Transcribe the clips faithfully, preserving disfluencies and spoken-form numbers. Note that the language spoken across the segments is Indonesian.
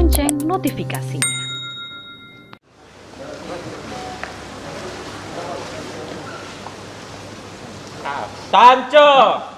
lonceng notifikasinya. Tanco.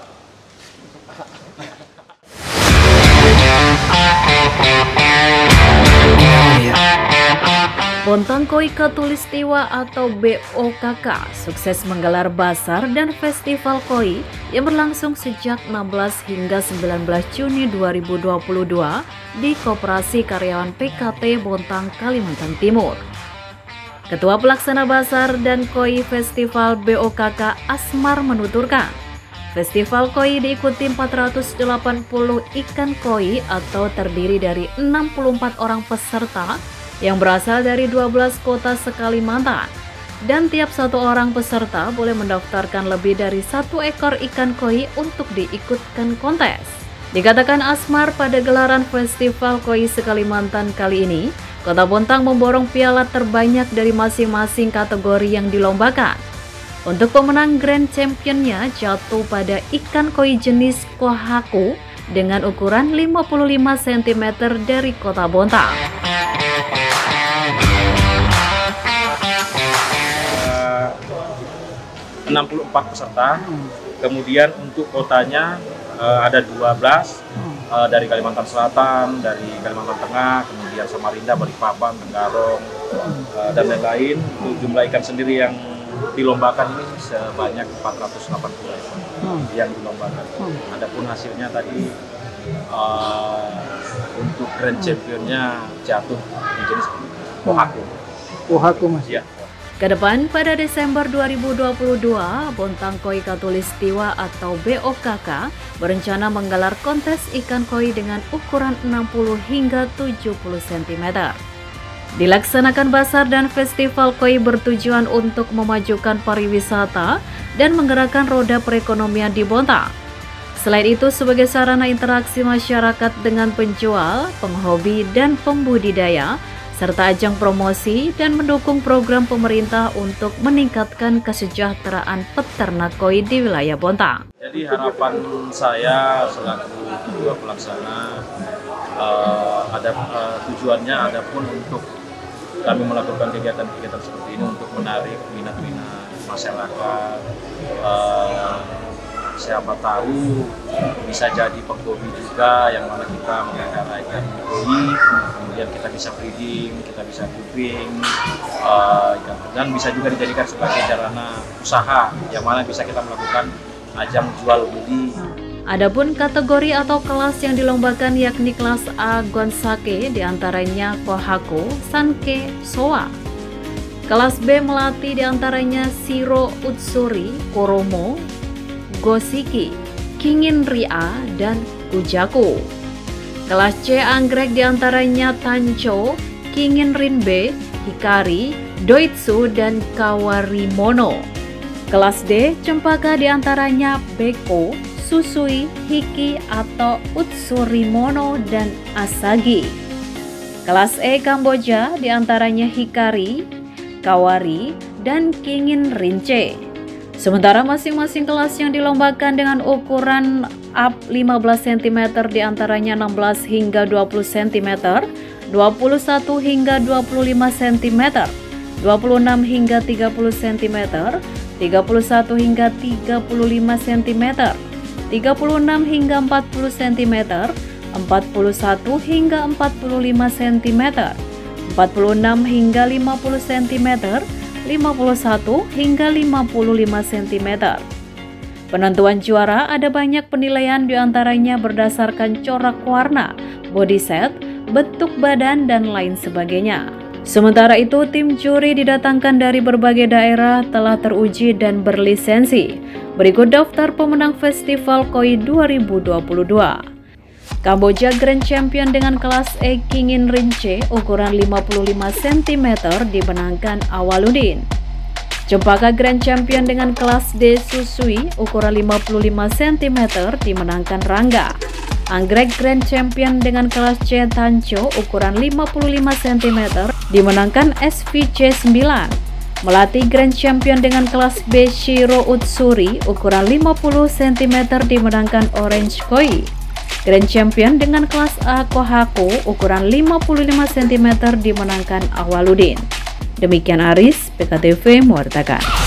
Bontang Koi Khatulistiwa atau B O K K sukses menggelar basar dan festival koi yang berlangsung sejak enam belas hingga sembilan belas Juni dua ribu dua puluh dua di Koperasi Karyawan P K T Bontang, Kalimantan Timur. Ketua Pelaksana Basar dan Koi Festival B O K K Asmar menuturkan, festival koi diikuti empat ratus delapan puluh ikan koi atau terdiri dari enam puluh empat orang peserta yang berasal dari dua belas kota se-Kalimantan, dan tiap satu orang peserta boleh mendaftarkan lebih dari satu ekor ikan koi untuk diikutkan kontes. Dikatakan Asmar, pada gelaran festival koi se-Kalimantan kali ini, Kota Bontang memborong piala terbanyak dari masing-masing kategori yang dilombakan. Untuk pemenang Grand Championnya jatuh pada ikan koi jenis Kohaku dengan ukuran lima puluh lima sentimeter dari Kota Bontang. enam puluh empat peserta, kemudian untuk kotanya uh, ada dua belas, uh, dari Kalimantan Selatan, dari Kalimantan Tengah, kemudian Samarinda, Balikpapan, Tenggarong, uh, dan lain-lain. Untuk jumlah ikan sendiri yang dilombakan ini sebanyak empat ratus delapan puluh ekor yang dilombakan. Adapun hasilnya tadi uh, untuk Grand Championnya jatuh di jenis Kohaku. Kohaku mas. Ya. Kedepan pada Desember dua ribu dua puluh dua, Bontang Koi Khatulistiwa atau B O K K berencana menggelar kontes ikan koi dengan ukuran enam puluh hingga tujuh puluh sentimeter. Dilaksanakan basar dan festival koi bertujuan untuk memajukan pariwisata dan menggerakkan roda perekonomian di Bontang. Selain itu, sebagai sarana interaksi masyarakat dengan penjual, penghobi, dan pembudidaya, serta ajang promosi dan mendukung program pemerintah untuk meningkatkan kesejahteraan peternak koi di wilayah Bontang. Jadi harapan saya selaku ketua pelaksana, uh, ada uh, tujuannya adapun untuk kami melakukan kegiatan-kegiatan seperti ini untuk menarik minat-minat masyarakat. Uh, siapa tahu bisa jadi penghobi juga, yang mana kita melihara ikan koi, kemudian kita bisa breeding, kita bisa grouping, uh, dan bisa juga dijadikan sebagai sarana usaha, yang mana bisa kita melakukan ajang jual beli. Adapun kategori atau kelas yang dilombakan yakni kelas A Gonsake, diantaranya Kohaku, Sanke, Soa. Kelas B Melati, diantaranya Shiro Utsuri, Koromo, Gosiki, Kingin Ria, dan Kujaku. Kelas C Anggrek, diantaranya Tancho, Kingin Rinbe, Hikari, Doitsu, dan Kawarimono. Kelas D Cempaka, diantaranya Beko, Susui, Hiki atau Utsurimono, dan Asagi. Kelas E Kamboja, diantaranya Hikari, Kawari, dan Kingin Rince. Sementara masing-masing kelas yang dilombakan dengan ukuran up lima belas sentimeter diantaranya enam belas hingga dua puluh sentimeter, dua puluh satu hingga dua puluh lima sentimeter, dua puluh enam hingga tiga puluh sentimeter, tiga puluh satu hingga tiga puluh lima sentimeter, tiga puluh enam hingga empat puluh sentimeter, empat puluh satu hingga empat puluh lima sentimeter, empat puluh enam hingga lima puluh sentimeter, lima puluh satu hingga lima puluh lima sentimeter. Penentuan juara ada banyak penilaian, diantaranya berdasarkan corak warna, body set, bentuk badan, dan lain sebagainya. Sementara itu, tim juri didatangkan dari berbagai daerah, telah teruji dan berlisensi. Berikut daftar pemenang Festival Koi dua ribu dua puluh dua. Kamboja Grand Champion dengan kelas E Kingin Rince ukuran lima puluh lima sentimeter dimenangkan Awaludin. Cempaka Grand Champion dengan kelas D Susui ukuran lima puluh lima sentimeter dimenangkan Rangga. Anggrek Grand Champion dengan kelas C Tancho ukuran lima puluh lima sentimeter dimenangkan S V C sembilan. Melati Grand Champion dengan kelas B Shiro Utsuri ukuran lima puluh sentimeter dimenangkan Orange Koi. Grand Champion dengan kelas A Kohako ukuran lima puluh lima sentimeter dimenangkan Awaludin. Demikian Aris, P K T V mewartakan.